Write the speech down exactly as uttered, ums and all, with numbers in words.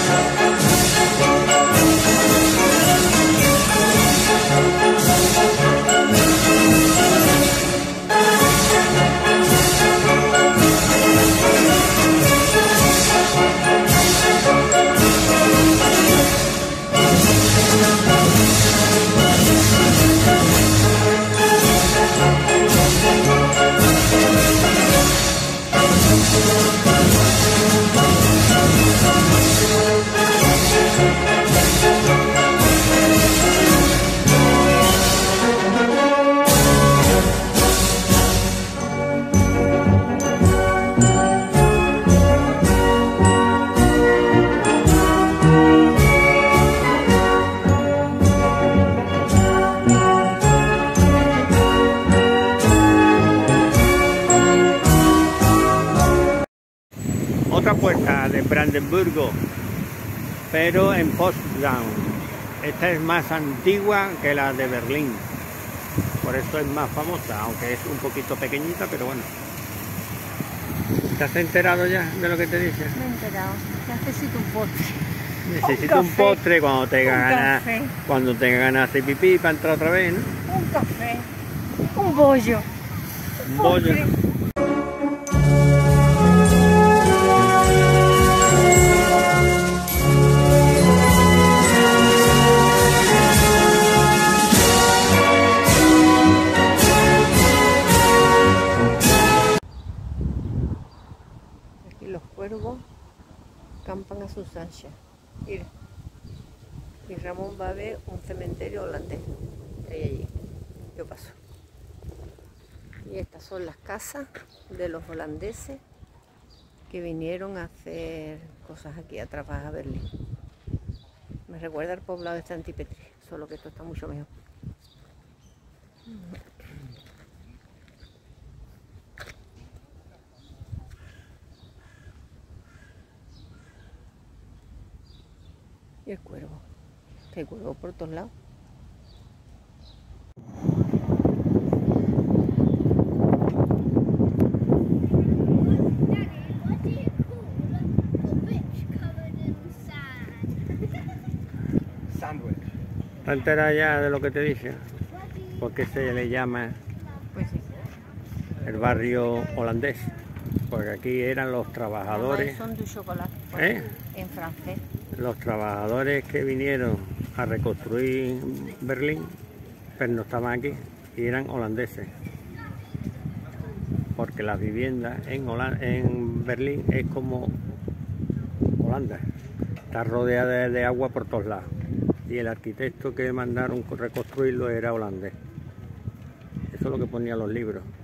Otra puerta de Brandenburgo, pero en Potsdam. Esta es más antigua que la de Berlín, por eso es más famosa, aunque es un poquito pequeñita, pero bueno. ¿Te has enterado ya de lo que te dice? Me he enterado. Necesito un postre. Necesito un, un postre cuando te ganas, cuando te ganas de pipí para entrar otra vez, ¿no? Un café, un bollo. Un bollo. Aquí los cuervos campan a sus anchas. Mira. Y Ramón va a ver un cementerio holandés. Ahí allí. Yo paso. Y estas son las casas de los holandeses que vinieron a hacer cosas aquí, a trabajar a Berlín. Me recuerda al poblado de Santipetri, solo que esto está mucho mejor. Y el cuervo. Hay cuervo por todos lados. ¿Te enteras ya de lo que te dice? ¿Por qué se le llama Pues sí. el barrio holandés? Porque aquí eran los trabajadores, Son du chocolat, ¿eh? En francés. Los trabajadores que vinieron a reconstruir Berlín, pero no estaban aquí y eran holandeses. Porque las viviendas en, Holand en Berlín es como Holanda, está rodeada de, de agua por todos lados. Y el arquitecto que mandaron reconstruirlo era holandés. Eso es lo que ponían los libros.